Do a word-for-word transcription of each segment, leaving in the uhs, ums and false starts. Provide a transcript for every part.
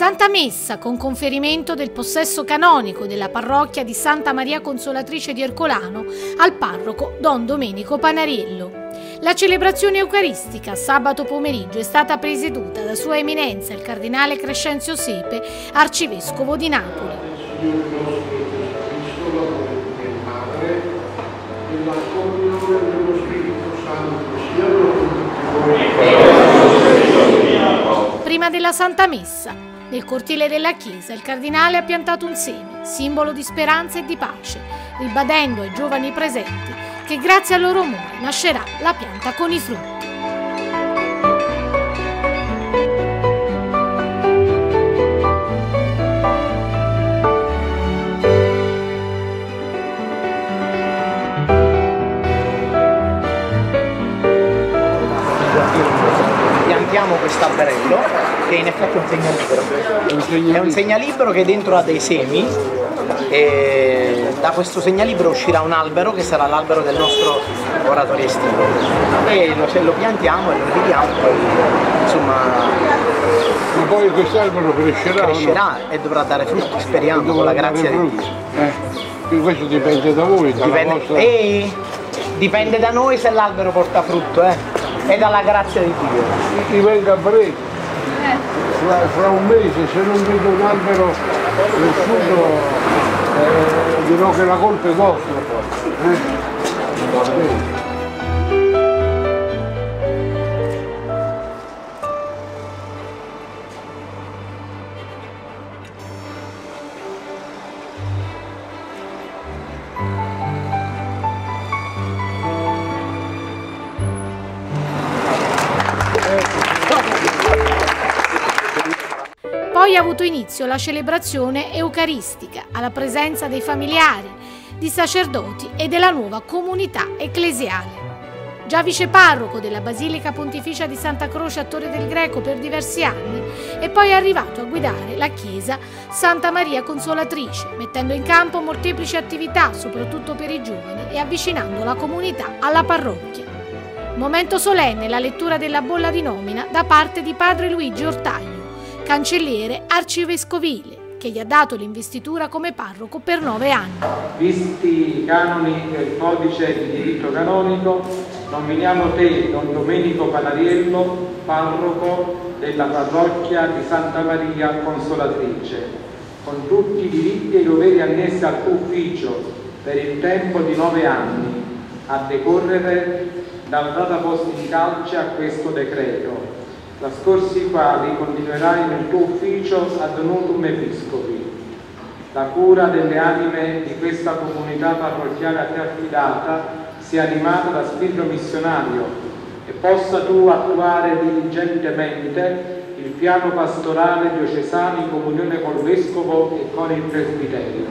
Santa Messa con conferimento del possesso canonico della parrocchia di Santa Maria Consolatrice di Ercolano al parroco Don Domenico Panariello. La celebrazione eucaristica sabato pomeriggio è stata presieduta da Sua Eminenza il Cardinale Crescenzio Sepe, Arcivescovo di Napoli. Prima della Santa Messa, nel cortile della chiesa, il cardinale ha piantato un seme, simbolo di speranza e di pace, ribadendo ai giovani presenti che grazie al loro amore nascerà la pianta con i frutti. Piantiamo quest'alberello che in effetti è un segnalibro, è un segnalibro che dentro ha dei semi e da questo segnalibro uscirà un albero che sarà l'albero del nostro oratorio estivo e lo, se lo piantiamo e lo vediamo poi insomma ma poi quest'albero crescerà, crescerà no? E dovrà dare frutti, speriamo, con la grazia di Dio. Eh, questo dipende da voi, dalla dipende, vostra... Ehi, dipende da noi se l'albero porta frutto, eh? E dalla grazia di Dio. Ti venga a breve, fra, fra un mese, se non vedo un albero cresciuto, eh, dirò che la colpa è vostra poi. Eh? Va bene. Poi ha avuto inizio la celebrazione eucaristica alla presenza dei familiari, di sacerdoti e della nuova comunità ecclesiale. Già viceparroco della Basilica Pontificia di Santa Croce a Torre del Greco per diversi anni, è poi arrivato a guidare la chiesa Santa Maria Consolatrice, mettendo in campo molteplici attività, soprattutto per i giovani, e avvicinando la comunità alla parrocchia. Momento solenne la lettura della bolla di nomina da parte di padre Luigi Ortaglio, cancelliere arcivescovile, che gli ha dato l'investitura come parroco per nove anni. Visti i canoni del codice di diritto canonico, nominiamo te, Don Domenico Panariello, parroco della parrocchia di Santa Maria Consolatrice, con tutti i diritti e i doveri annessi al tuo ufficio per il tempo di nove anni, a decorrere dalla data posta in calce a questo decreto, trascorsi i quali continuerai nel tuo ufficio ad nutum episcopi. La cura delle anime di questa comunità parrocchiale a te affidata sia animata da spirito missionario e possa tu attuare diligentemente il piano pastorale diocesano in comunione col Vescovo e con il Presbiterio.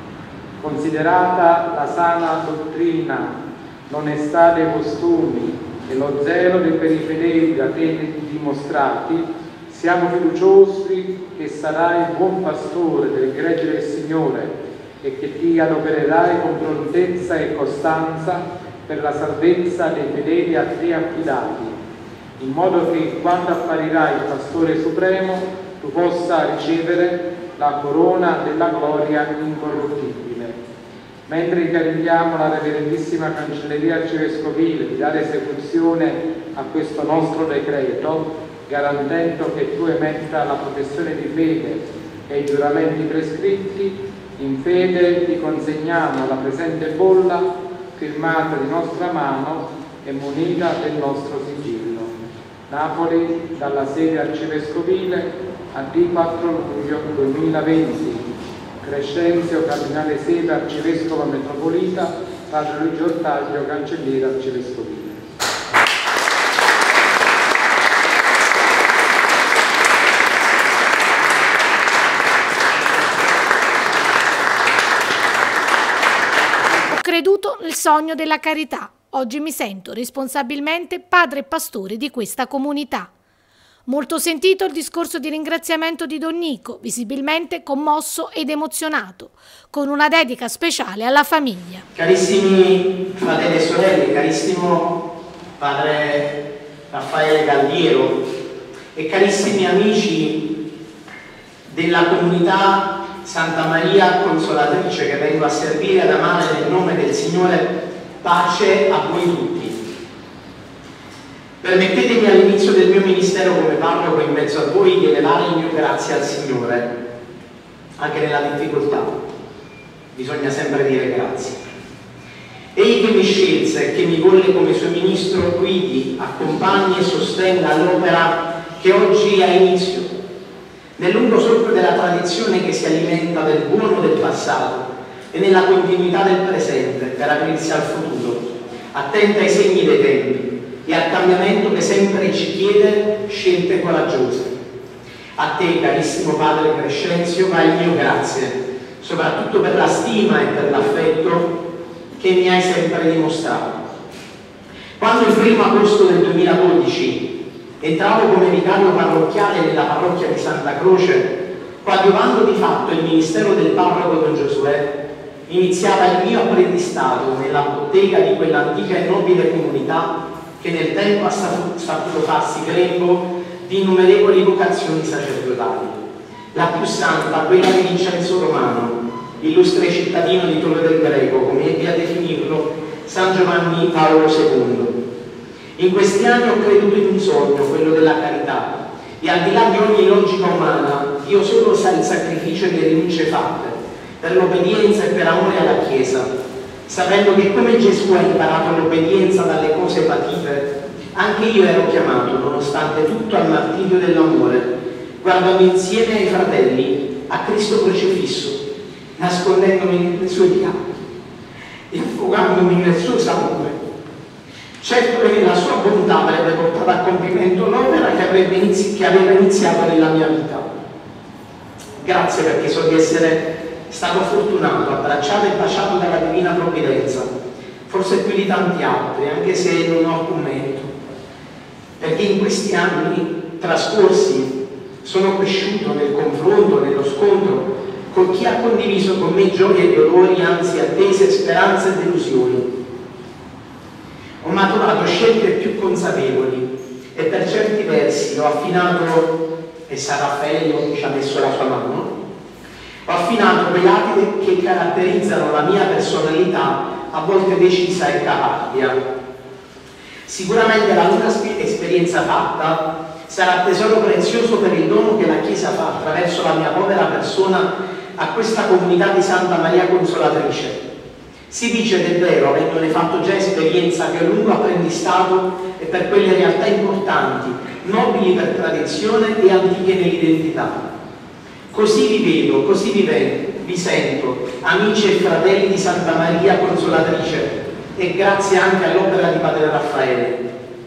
Considerata la sana dottrina, l'onestà dei costumi e lo zelo dei per i fedeli da te dimostrati, siamo fiduciosi che sarai buon pastore del gregge del Signore e che ti adopererai con prontezza e costanza per la salvezza dei fedeli a te affidati, in modo che quando apparirai il Pastore Supremo tu possa ricevere la corona della gloria incorruttibile. Mentre incarichiamo la Reverendissima Cancelleria Arcivescovile di dare esecuzione a questo nostro decreto, garantendo che tu emetta la professione di fede e i giuramenti prescritti, in fede ti consegniamo la presente bolla firmata di nostra mano e munita del nostro sigillo. Napoli, dalla sede arcivescovile, a D quattro luglio duemilaventi. Crescenzio Cardinale Sepe, Arcivescovo Metropolita, padre Luigi Ortaglio, Cancelliere Arcivescovile. Ho creduto nel sogno della carità. Oggi mi sento responsabilmente padre e pastore di questa comunità. Molto sentito il discorso di ringraziamento di Don Nico, visibilmente commosso ed emozionato, con una dedica speciale alla famiglia. Carissimi fratelli e sorelle, carissimo padre Raffaele Galliero e carissimi amici della comunità Santa Maria Consolatrice che vengo a servire ad amare nel nome del Signore, pace a voi tutti. Permettetemi all'inizio del mio ministero come parroco in mezzo a voi di elevare il mio grazie al Signore, anche nella difficoltà. Bisogna sempre dire grazie. Egli che mi scelse e che mi volle come suo ministro guidi, accompagni e sostenga l'opera che oggi ha inizio, nel lungo solco della tradizione che si alimenta del buono del passato e nella continuità del presente per aprirsi al futuro, attenta ai segni dei tempi e al cambiamento che sempre ci chiede scelte coraggiose. A te, carissimo Padre Crescenzio, va il mio grazie, soprattutto per la stima e per l'affetto che mi hai sempre dimostrato. Quando il primo agosto del duemiladodici entravo come vicario parrocchiale nella parrocchia di Santa Croce, coadiuvando di fatto il ministero del parroco Don Giosuè, iniziava il mio apprendistato nella bottega di quell'antica e nobile comunità che nel tempo ha saputo farsi grembo di innumerevoli vocazioni sacerdotali. La più santa, quella di Vincenzo Romano, illustre cittadino di Torre del Greco, come ebbe a definirlo San Giovanni Paolo secondo. In questi anni ho creduto in un sogno, quello della carità, e al di là di ogni logica umana, Dio solo sa il sacrificio e le rinunce fatte, per l'obbedienza e per amore alla Chiesa, sapendo che come Gesù ha imparato l'obbedienza dalle cose patite, anche io ero chiamato, nonostante tutto, al martirio dell'amore, guardando insieme ai fratelli a Cristo crocifisso, nascondendomi nelle sue piaghe e affogandomi nel suo sangue, certo che la sua bontà avrebbe portato a compimento l'opera che, avrebbe inizi- che aveva iniziato nella mia vita. Grazie perché so di essere stato fortunato, abbracciato e baciato dalla Divina Provvidenza, forse più di tanti altri, anche se non ho alcun merito, perché in questi anni trascorsi sono cresciuto nel confronto, nello scontro con chi ha condiviso con me gioie e dolori, anzi attese, speranze e delusioni. Ho maturato scelte più consapevoli e per certi versi ho affinato, e San Raffaello ci ha messo la sua mano, ho affinato quei lati che caratterizzano la mia personalità, a volte decisa e caparbia. Sicuramente la lunga esperienza fatta sarà tesoro prezioso per il dono che la Chiesa fa attraverso la mia povera persona a questa comunità di Santa Maria Consolatrice. Si dice, ed è vero, avendone fatto già esperienza, che a lungo apprendistato e per quelle realtà importanti, nobili per tradizione e antiche nell'identità. Così vi vedo, così vi, vedo, vi sento, amici e fratelli di Santa Maria Consolatrice, e grazie anche all'opera di Padre Raffaele.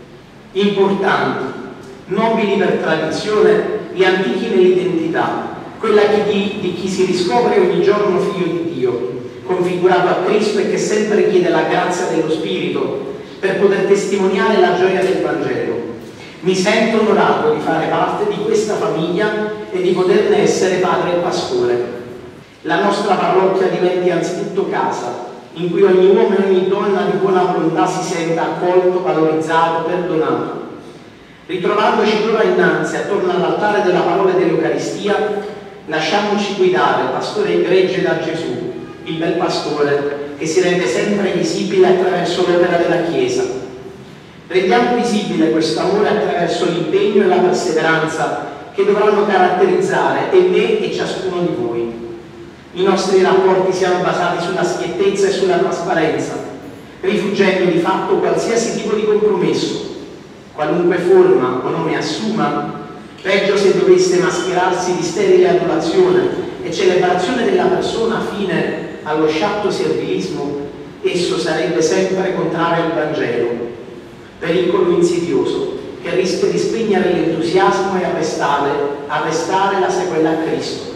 Importanti, nobili per tradizione e antichi nell'identità, quella di, di chi si riscopre ogni giorno figlio di Dio, configurato a Cristo e che sempre chiede la grazia dello Spirito per poter testimoniare la gioia del Vangelo. Mi sento onorato di fare parte di questa famiglia e di poterne essere padre e pastore. La nostra parrocchia diventi anzitutto casa, in cui ogni uomo e ogni donna di buona volontà si senta accolto, valorizzato, perdonato. Ritrovandoci ora innanzi attorno all'altare della parola dell'Eucaristia, lasciamoci guidare, pastore e gregge, da Gesù, il bel pastore, che si rende sempre visibile attraverso l'opera della Chiesa. Rendiamo visibile questo amore attraverso l'impegno e la perseveranza che dovranno caratterizzare e me e ciascuno di voi. I nostri rapporti siano basati sulla schiettezza e sulla trasparenza, rifuggendo di fatto qualsiasi tipo di compromesso, qualunque forma o nome assuma, peggio se dovesse mascherarsi di sterile adulazione e celebrazione della persona fine allo sciatto servilismo, esso sarebbe sempre contrario al Vangelo, pericolo insidioso che rischia di spegnere l'entusiasmo e arrestare, arrestare la sequela a Cristo.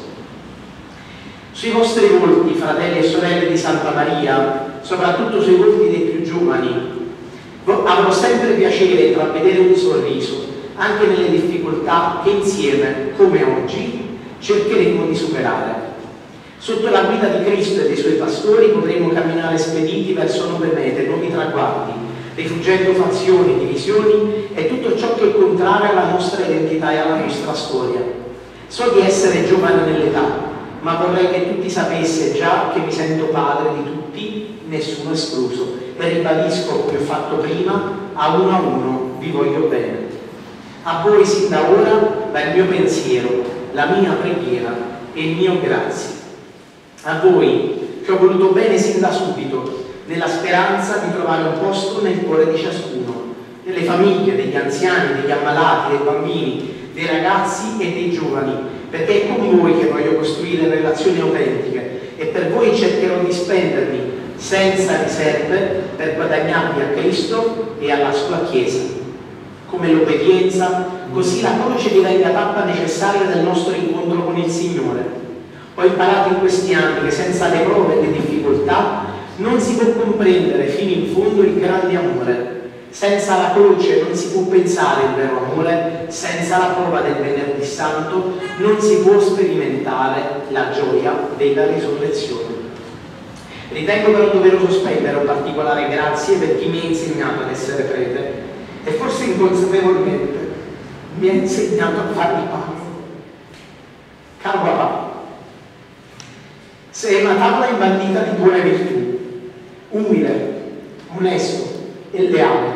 Sui vostri volti, fratelli e sorelle di Santa Maria, soprattutto sui volti dei più giovani, avrò sempre piacere di intravedere un sorriso, anche nelle difficoltà che insieme, come oggi, cercheremo di superare. Sotto la guida di Cristo e dei Suoi pastori potremo camminare spediti verso nuove mete, nuovi traguardi, rifuggendo fazioni, divisioni e tutto ciò che è contrario alla nostra identità e alla nostra storia, So di essere giovane nell'età, ma vorrei che tutti sapesse già che mi sento padre di tutti, nessuno escluso, e ribadisco, come ho fatto prima, a uno a uno vi voglio bene. A voi sin da ora va il mio pensiero, la mia preghiera e il mio grazie. A voi che ho voluto bene sin da subito, nella speranza di trovare un posto nel cuore di ciascuno, nelle famiglie, degli anziani, degli ammalati, dei bambini, dei ragazzi e dei giovani, perché è con voi che voglio costruire relazioni autentiche e per voi cercherò di spendermi senza riserve per guadagnarvi a Cristo e alla sua Chiesa. Come l'obbedienza, così la croce diventa tappa necessaria del nostro incontro con il Signore. Ho imparato in questi anni che senza le prove e le difficoltà non si può comprendere fino in fondo il grande amore. Senza la croce non si può pensare il vero amore, senza la prova del Venerdì Santo non si può sperimentare la gioia della risurrezione. Ritengo però doveroso spendere un particolare grazie per chi mi ha insegnato ad essere prete e forse inconsapevolmente mi ha insegnato a farmi pane. Caro papà, sei una tavola imbandita di buone virtù, umile, onesto e leale.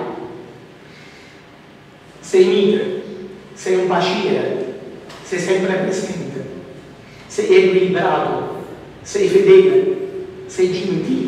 Sei mite, sei un paciere, sei sempre presente, sei equilibrato, sei fedele, sei gentile,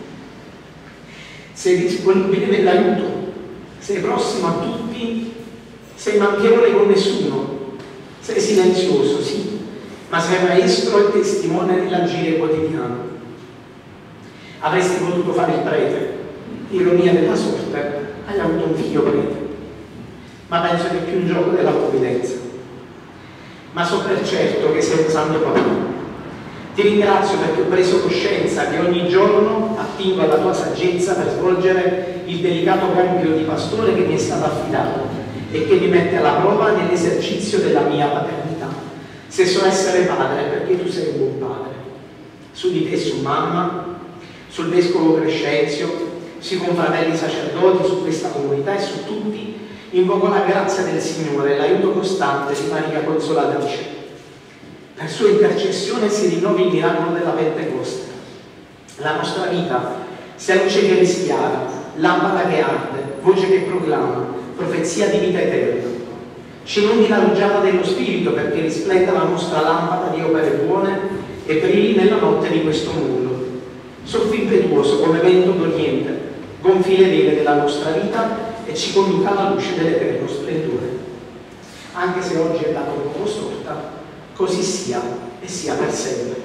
sei disponibile nell'aiuto, sei prossimo a tutti, sei manchevole con nessuno, sei silenzioso, sì, ma sei maestro e testimone nell'agire quotidiano. Avresti potuto fare il prete, ironia della sorte, hai avuto un figlio prete, ma penso che è più un gioco della provvidenza. Ma so per certo che sei un santo papà. Ti ringrazio perché ho preso coscienza che ogni giorno attingo alla tua saggezza per svolgere il delicato compito di pastore che mi è stato affidato e che mi mette alla prova nell'esercizio della mia paternità. Se so essere padre è perché tu sei un buon padre. Su di te, su mamma, sul vescovo Crescenzio, sui confratelli sacerdoti, su questa comunità e su tutti, invoco la grazia del Signore e l'aiuto costante di Maria Consolatrice. Per sua intercessione si rinnovi il miracolo della Pentecoste. La nostra vita sia luce che rischiara, lampada che arde, voce che proclama, profezia di vita eterna. Ci inondi la rugiada dello Spirito perché risplenda la nostra lampada di opere buone e brilli nella notte di questo mondo. Soffio impetuoso come vento d'Oriente, gonfi le vele della nostra vita e ci conduca alla luce dell'eterno splendore. Anche se oggi è dato un po' storta, così sia e sia per sempre.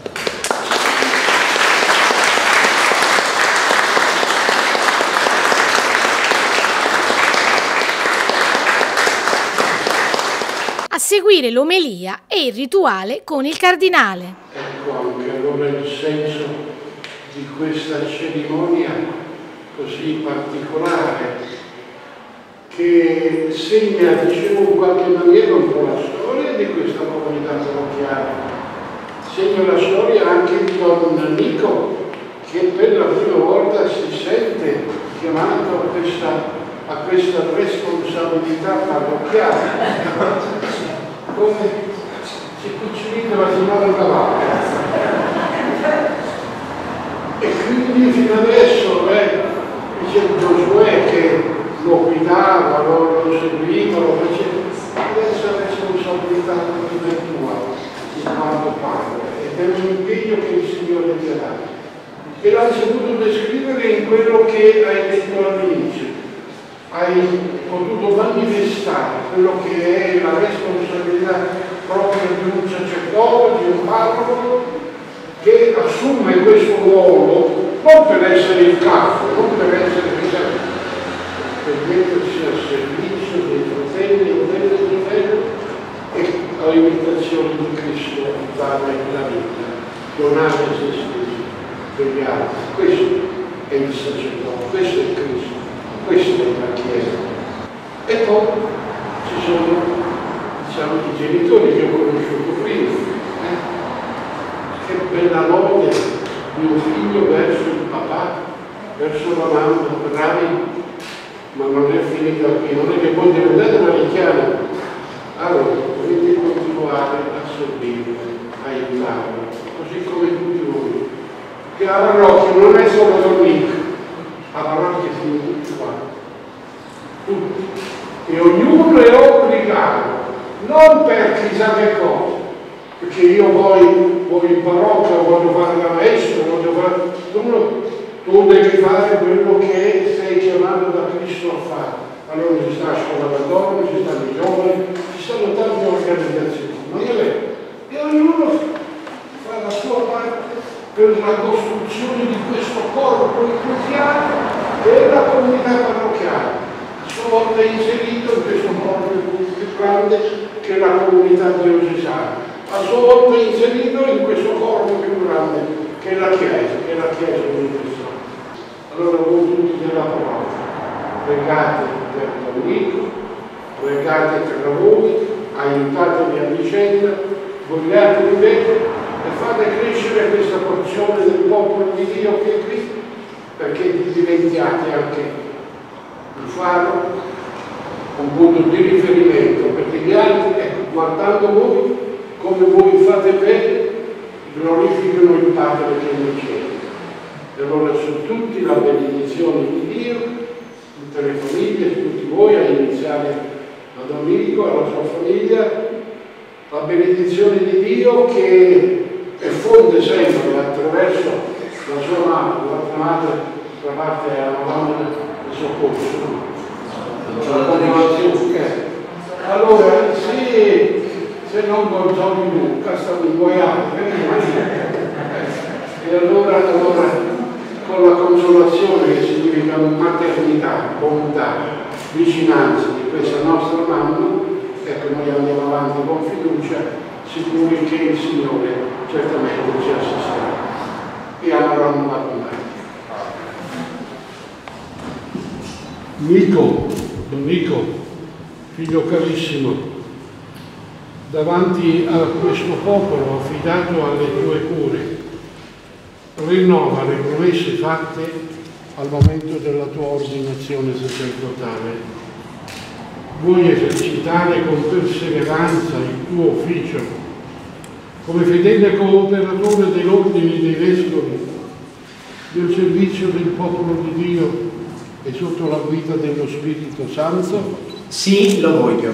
A seguire l'omelia e il rituale con il cardinale. Ecco anche allora il senso di questa cerimonia così particolare, che segna, dicevo, in qualche maniera un po' la storia di questa comunità parrocchiale. Segna la storia anche di Don Nico, che per la prima volta si sente chiamato a questa, a questa responsabilità parrocchiale. Come si cucciolita la signora Cavallo. E quindi fino adesso eh, c'è Giosuè che lo guidava, lo, lo seguiva, lo faceva. Adesso è responsabilità tua in quanto padre ed è un impegno che il Signore ti ha dato. E l'hai saputo descrivere in quello che hai detto all'inizio. Hai potuto manifestare quello che è la responsabilità proprio di un sacerdote, di un parroco, che assume questo ruolo non per essere il capo, non per essere pesante, per mettersi al servizio dei fratelli o delle sorelle e all'imitazione di Cristo dare la vita, donare se stesso per gli altri. Questo è il sacerdote, questo è Cristo, questa è la Chiesa. E poi ci sono, diciamo, i genitori che ho conosciuto prima. Eh? Che bella lode di un figlio verso il papà, verso la mamma, bravi, ma non è finita qui, non è che poi diventate una richiama. Allora, dovete continuare. provare a servire, a aiutarlo, così come tutti voi. Che la parrocchia non è solo Donnico, la parrocchia siamo tutti quanti, tutti. E ognuno è obbligato, non per chissà che cosa, perché io poi voglio in parrocchia, voglio fare la maestra, voglio fare... Tu, tu devi fare quello che sei chiamato da Cristo a fare. Allora ci sta la scuola da donne, ci stanno i giovani, ci sono tante organizzazioni, non è vero? E ognuno fa la sua parte per la costruzione di questo corpo ecclesiale e la comunità parrocchiale, a sua volta inserito in questo corpo più grande che è la comunità diocesana, a sua volta inserito in questo corpo più grande che è la Chiesa, che è la Chiesa universale. Allora voi tutti della parrocchia, pregate per Donnico, pregate tra voi, aiutatevi a vicenda, vogliatevi bene e fate crescere questa porzione del popolo di Dio che è qui, perché diventiate anche un faro, un punto di riferimento, perché gli altri, ecco, guardando voi, come voi fate bene, glorificano il Padre che è nei cieli. E allora su tutti la benedizione di Dio, tutte le famiglie, tutti voi, a iniziare da Donnico, alla sua famiglia, la benedizione di Dio che effonde sempre attraverso la sua madre, la madre, la parte è la mamma del soccorso. Allora, se, se non Gonzalo Luca, stanno in voi altri, e allora, allora con la consolazione che significa maternità, bontà, vicinanza di questa nostra mamma, ecco, noi andiamo avanti con fiducia, sicuri che il Signore certamente ci assisterà e avranno la compagnia. Nico, Donnico, figlio carissimo, davanti a questo popolo affidato alle tue cure, rinnova le promesse fatte al momento della tua ordinazione sacerdotale. Vuoi esercitare con perseveranza il tuo ufficio come fedele cooperatore dell'ordine dei vescovi, del servizio del popolo di Dio e sotto la guida dello Spirito Santo? Sì, lo voglio.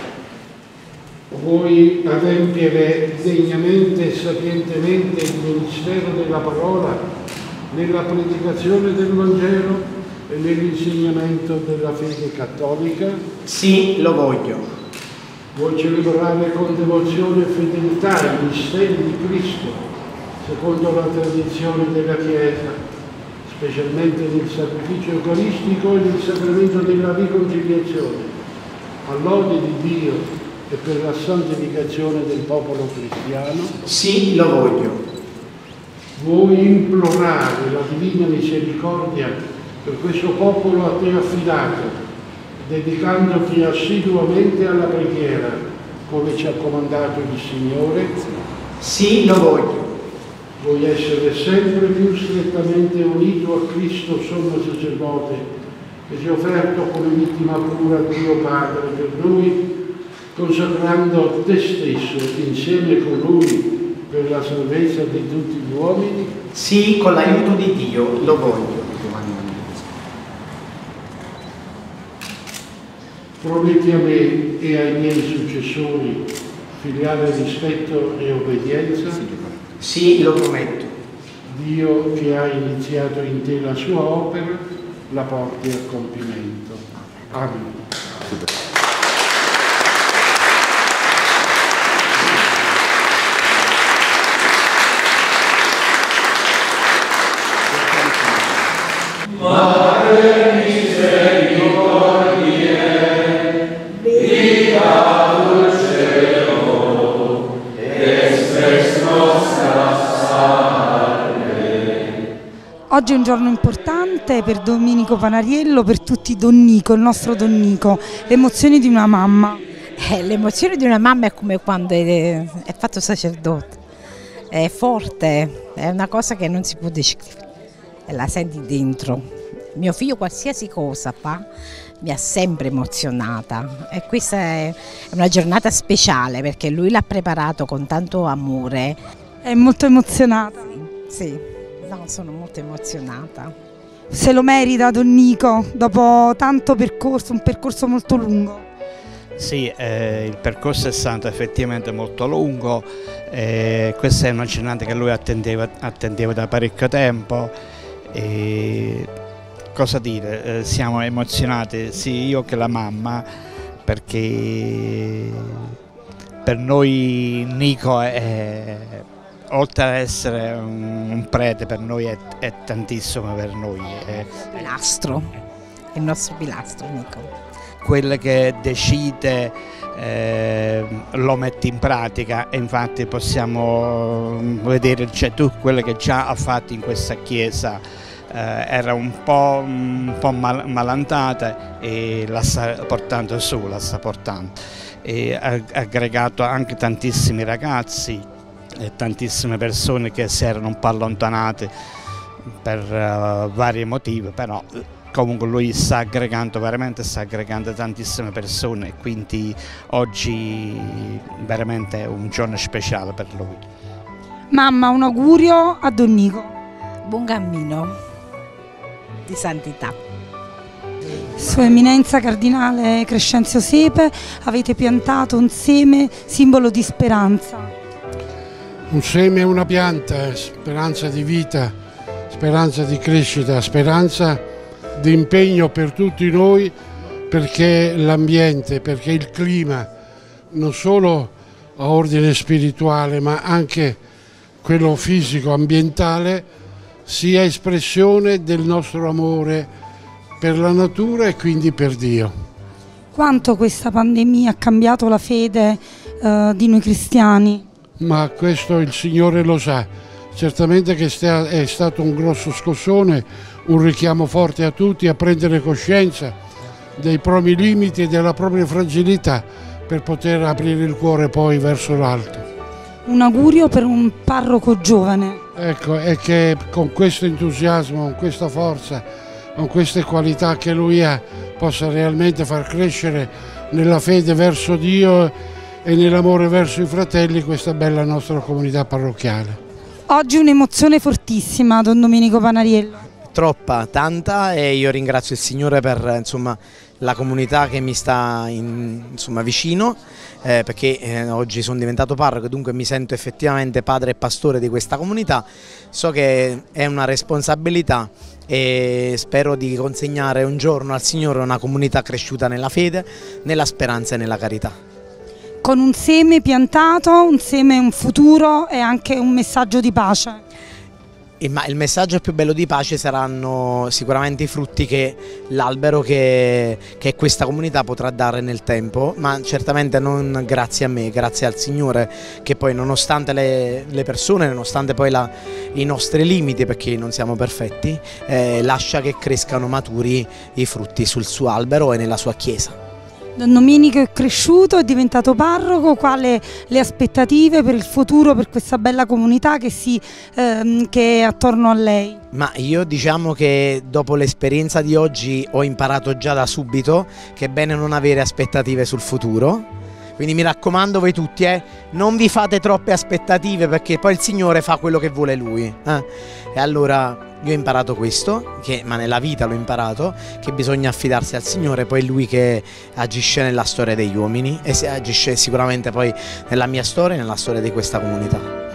Vuoi adempiere degnamente e sapientemente il ministero della parola nella predicazione del Vangelo e nell'insegnamento della fede cattolica? Sì, lo voglio. Vuoi celebrare con devozione e fedeltà i misteri di Cristo, secondo la tradizione della Chiesa, specialmente nel sacrificio eucaristico e nel sacramento della riconciliazione, all'ode di Dio e per la santificazione del popolo cristiano? Sì, lo voglio. Vuoi implorare la divina misericordia per questo popolo a te affidato, dedicandoti assiduamente alla preghiera, come ci ha comandato il Signore? Sì, lo voglio. Vuoi essere sempre più strettamente unito a Cristo sommo sacerdote, che si è offerto come vittima pura a Dio Padre per noi, consacrando te stesso insieme con Lui per la salvezza di tutti gli uomini? Sì, con l'aiuto di Dio, lo voglio. Prometti a me e ai miei successori filiale rispetto e obbedienza? Sì, lo prometto. Dio che ha iniziato in te la sua opera, la porti a compimento. Amen. Mare misericordiae, vita dulcero, extres nostra salve. Oggi è un giorno importante per Domenico Panariello, per tutti Donnico, il nostro Donnico. Le emozioni di una mamma. Eh, l'emozione di una mamma è come quando è, è fatto sacerdote. È forte, è una cosa che non si può descrivere. E la senti dentro, Mio figlio qualsiasi cosa fa mi ha sempre emozionata e questa è una giornata speciale perché lui l'ha preparato con tanto amore. È molto emozionata. Sì, no, sono molto emozionata. Se lo merita Don Nico dopo tanto percorso, un percorso molto lungo. Sì, eh, il percorso è stato effettivamente molto lungo, eh, questa è una giornata che lui attendeva, attendeva da parecchio tempo. E cosa dire, eh, siamo emozionati sia io che la mamma, perché per noi Nico è, oltre ad essere un, un prete, per noi è, è tantissimo per noi. È pilastro, è il nostro pilastro Nico. Quello che decide eh, lo mette in pratica e infatti possiamo vedere, cioè, tu quello che già ha fatto in questa chiesa eh, era un po', un po' mal, malantata e la sta portando su, la sta portando. E ha aggregato anche tantissimi ragazzi e tantissime persone che si erano un po' allontanate per uh, vari motivi, però comunque lui sta aggregando, veramente sta aggregando tantissime persone, quindi oggi veramente è un giorno speciale per lui. Mamma, un augurio a Don Nico. Buon cammino di santità. Sua Eminenza Cardinale Crescenzio Sepe, avete piantato un seme simbolo di speranza. Un seme è una pianta, speranza di vita, speranza di crescita, speranza di impegno per tutti noi, perché l'ambiente, perché il clima, non solo a ordine spirituale ma anche quello fisico, ambientale, sia espressione del nostro amore per la natura e quindi per Dio. Quanto questa pandemia ha cambiato la fede eh, di noi cristiani? Ma questo il Signore lo sa, certamente che è stato un grosso scossone, un richiamo forte a tutti a prendere coscienza dei propri limiti e della propria fragilità per poter aprire il cuore poi verso l'alto. Un augurio per un parroco giovane. Ecco, è che con questo entusiasmo, con questa forza, con queste qualità che lui ha, possa realmente far crescere nella fede verso Dio e nell'amore verso i fratelli questa bella nostra comunità parrocchiale. Oggi un'emozione fortissima, Don Domenico Panariello. Troppa, tanta, e io ringrazio il Signore per, insomma, la comunità che mi sta in, insomma, vicino, eh, perché eh, oggi sono diventato parroco e dunque mi sento effettivamente padre e pastore di questa comunità. So che è una responsabilità e spero di consegnare un giorno al Signore una comunità cresciuta nella fede, nella speranza e nella carità. Con un seme piantato, un seme, un futuro e anche un messaggio di pace. Ma il messaggio più bello di pace saranno sicuramente i frutti che l'albero che, che questa comunità potrà dare nel tempo, ma certamente non grazie a me, grazie al Signore che poi nonostante le, le persone, nonostante poi la, i nostri limiti, perché non siamo perfetti, eh, lascia che crescano maturi i frutti sul suo albero e nella sua chiesa. Don Domenico è cresciuto, è diventato parroco, quali le aspettative per il futuro, per questa bella comunità che, si, ehm, che è attorno a lei? Ma io diciamo che dopo l'esperienza di oggi ho imparato già da subito che è bene non avere aspettative sul futuro, quindi mi raccomando voi tutti, eh, non vi fate troppe aspettative perché poi il Signore fa quello che vuole Lui. Eh? E allora io ho imparato questo, che, ma nella vita l'ho imparato, che bisogna affidarsi al Signore, poi è Lui che agisce nella storia degli uomini e agisce sicuramente poi nella mia storia e nella storia di questa comunità.